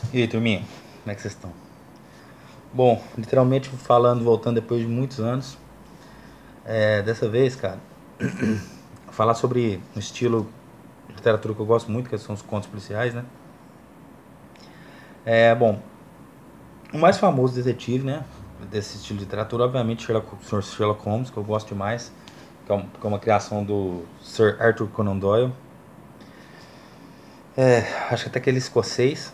E aí, turminha? Como é que vocês estão? Bom, literalmente falando, voltando depois de muitos anos, dessa vez, cara, falar sobre um estilo de literatura que eu gosto muito, que são os contos policiais, né? Bom, o mais famoso detetive, né, desse estilo de literatura, obviamente, o Sr. Sherlock Holmes, que eu gosto demais, que é uma criação do Sir Arthur Conan Doyle. Acho que até aquele escocês.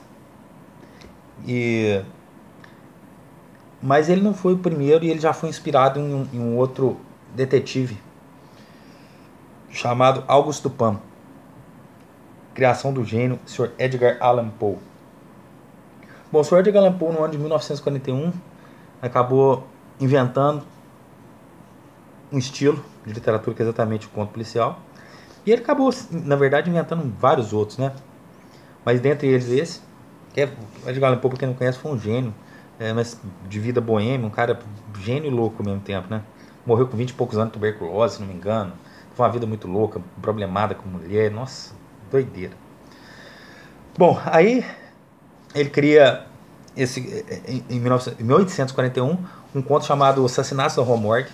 E mas ele não foi o primeiro e ele já foi inspirado em um outro detetive chamado Auguste Dupin, criação do gênio Sr. Edgar Allan Poe. Bom, o Sr. Edgar Allan Poe, no ano de 1941, acabou inventando um estilo de literatura que é exatamente o conto policial. E ele acabou, na verdade, inventando vários outros, né? Mas dentre eles esse, que é, o Edgar Allan Poe, pra quem não conhece, foi um gênio, mas de vida boêmia, um cara gênio e louco ao mesmo tempo, né? Morreu com 20 e poucos anos de tuberculose, se não me engano. Foi uma vida muito louca, problemada com mulher, nossa, doideira. Bom, aí ele cria em 1841 um conto chamado Assassinatos da Rua Morgue,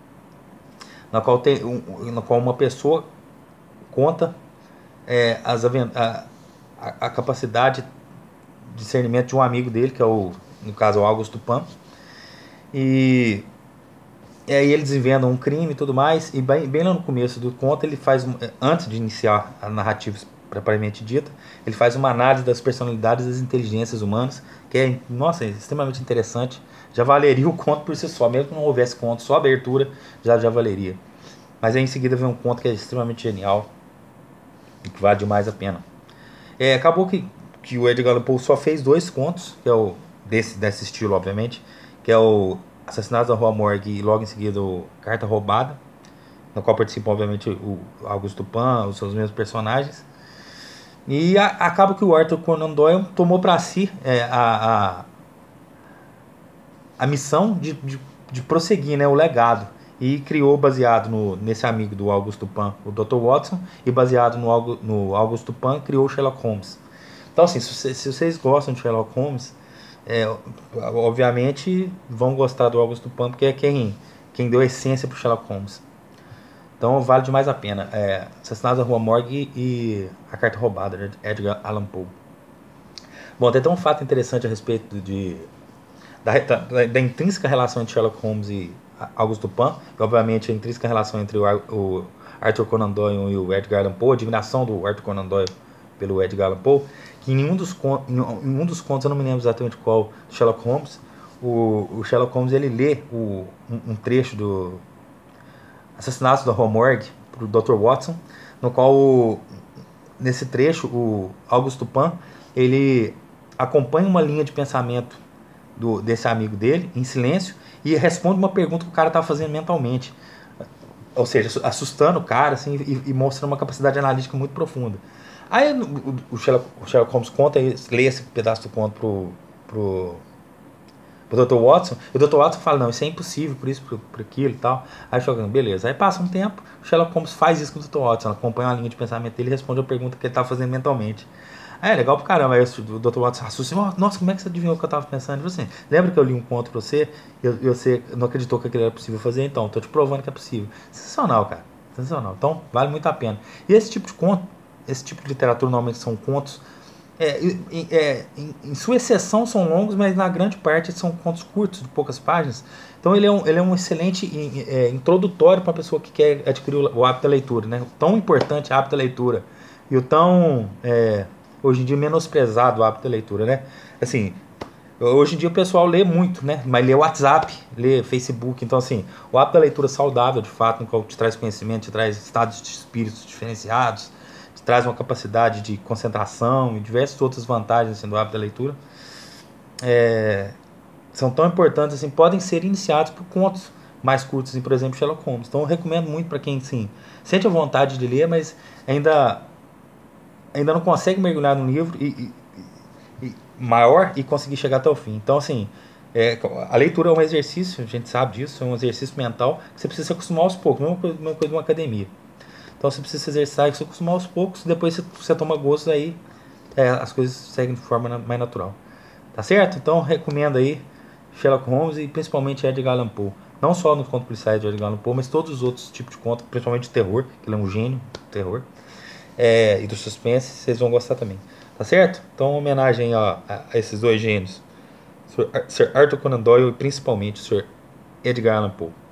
na qual uma pessoa conta a capacidade de discernimento de um amigo dele, que é no caso, o Augusto Dupin. E, e aí eles desvendam um crime e tudo mais. E bem lá no começo do conto, ele faz, antes de iniciar a narrativa propriamente dita, ele faz uma análise das personalidades e das inteligências humanas, que é, nossa, é extremamente interessante. Já valeria o conto por si só, mesmo que não houvesse conto, só a abertura já valeria. Mas aí em seguida vem um conto que é extremamente genial e que vale demais a pena. Acabou que o Edgar Allan Poe só fez dois contos, que é o desse estilo, obviamente, que é o Assassinatos da Rua Morgue e logo em seguida o Carta Roubada, no qual participam, obviamente, o Augusto Dupin, os seus mesmos personagens. E acaba que o Arthur Conan Doyle tomou para si a missão de prosseguir, né, o legado. E criou, baseado nesse amigo do Augusto Dupin, o Dr. Watson, e baseado no Augusto Dupin, criou o Sherlock Holmes. Então, assim, se vocês gostam de Sherlock Holmes, obviamente vão gostar do Augusto Dupin, porque é quem deu a essência para o Sherlock Holmes. Então vale demais a pena. Assassinatos da Rua Morgue e A Carta Roubada, de Edgar Allan Poe. Bom, tem até um fato interessante a respeito da intrínseca relação entre Sherlock Holmes e Augusto Dupin, e obviamente a intrínseca relação entre o Arthur Conan Doyle e o Edgar Allan Poe, a admiração do Arthur Conan Doyle pelo Edgar Allan Poe, que em um dos contos, eu não me lembro exatamente qual, do Sherlock Holmes, o Sherlock Holmes ele lê um trecho do Assassinatos da Rua Morgue para o Dr. Watson, no qual, nesse trecho, o Augusto Dupin ele acompanha uma linha de pensamento desse amigo dele, em silêncio, e responde uma pergunta que o cara estava fazendo mentalmente. Ou seja, assustando o cara assim, e mostrando uma capacidade analítica muito profunda. Aí o Sherlock Holmes conta, lê esse pedaço do conto pro Dr. Watson, e o Dr. Watson fala, não, isso é impossível, por isso, por aquilo e tal. Aí o Sherlock, beleza. Aí passa um tempo, o Sherlock Holmes faz isso com o Dr. Watson, acompanha a linha de pensamento dele e responde a pergunta que ele estava fazendo mentalmente. É legal pra caramba. Aí o Dr. Watson assusta, nossa, como é que você adivinhou o que eu tava pensando? Assim, lembra que eu li um conto pra você e você não acreditou que aquilo era possível fazer? Então, tô te provando que é possível. Sensacional, cara. Sensacional. Então, vale muito a pena. E esse tipo de conto, esse tipo de literatura normalmente são contos. Em sua exceção são longos, mas na grande parte são contos curtos, de poucas páginas. Então ele é um excelente introdutório para a pessoa que quer adquirir o hábito da leitura, né? O tão importante hábito da leitura e o tão hoje em dia menosprezado o hábito da leitura, né? Assim, hoje em dia o pessoal lê muito, né? Mas lê WhatsApp, lê Facebook. Então, assim, o hábito da leitura saudável, de fato, no qual te traz conhecimento, te traz estados de espíritos diferenciados, te traz uma capacidade de concentração e diversas outras vantagens assim, do hábito da leitura, são tão importantes, assim, podem ser iniciados por contos mais curtos, assim, por exemplo, Sherlock Holmes. Então, eu recomendo muito para quem, assim, sente a vontade de ler, mas ainda não consegue mergulhar no livro maior e conseguir chegar até o fim. Então, assim, a leitura é um exercício, a gente sabe disso, é um exercício mental que você precisa se acostumar aos poucos, mesma coisa de uma academia. Então você precisa se exercitar e se acostumar aos poucos, depois você toma gosto, aí as coisas seguem de forma mais natural. Tá certo? Então recomendo aí Sherlock Holmes e principalmente Edgar Allan Poe. Não só nos contos policiais de Edgar Allan Poe, mas todos os outros tipos de contos, principalmente de terror, que ele é um gênio do terror. E do suspense, vocês vão gostar também. Tá certo? Então, homenagem a esses dois gênios, Sir Arthur Conan Doyle e principalmente o Sir Edgar Allan Poe.